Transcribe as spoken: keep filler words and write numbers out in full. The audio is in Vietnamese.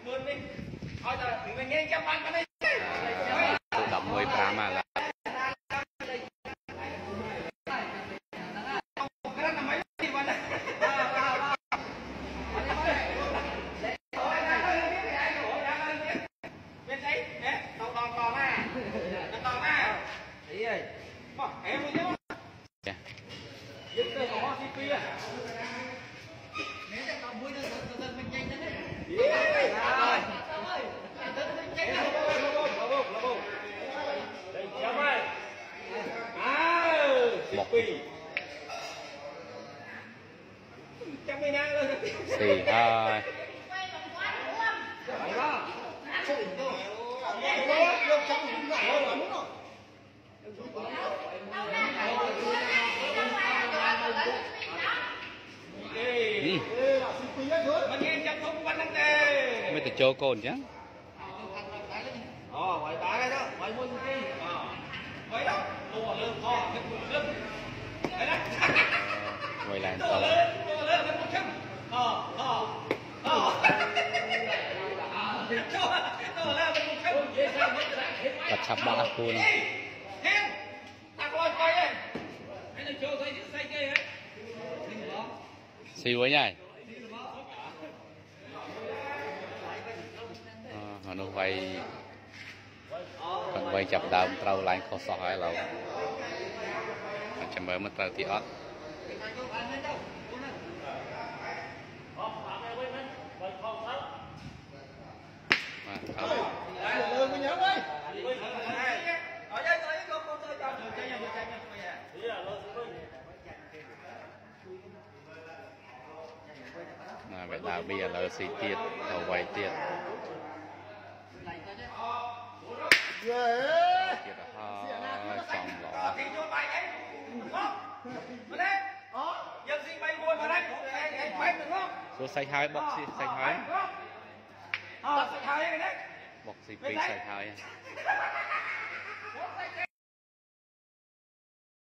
đậm mười gram mà là xì hai mấy cái chỗ cồn chứ quay lại to cắt chắp đã luôn xíu ấy nhỉ mà nó quay còn quay chập đào trâu lại khó sọ hay là chậm mới mất trâu thì ót mà vậy là bây giờ là xì tiệt đầu quay tiệt tiệt là xong lọ số xanh hai bọc xì xanh hai bọc xì pi xanh hai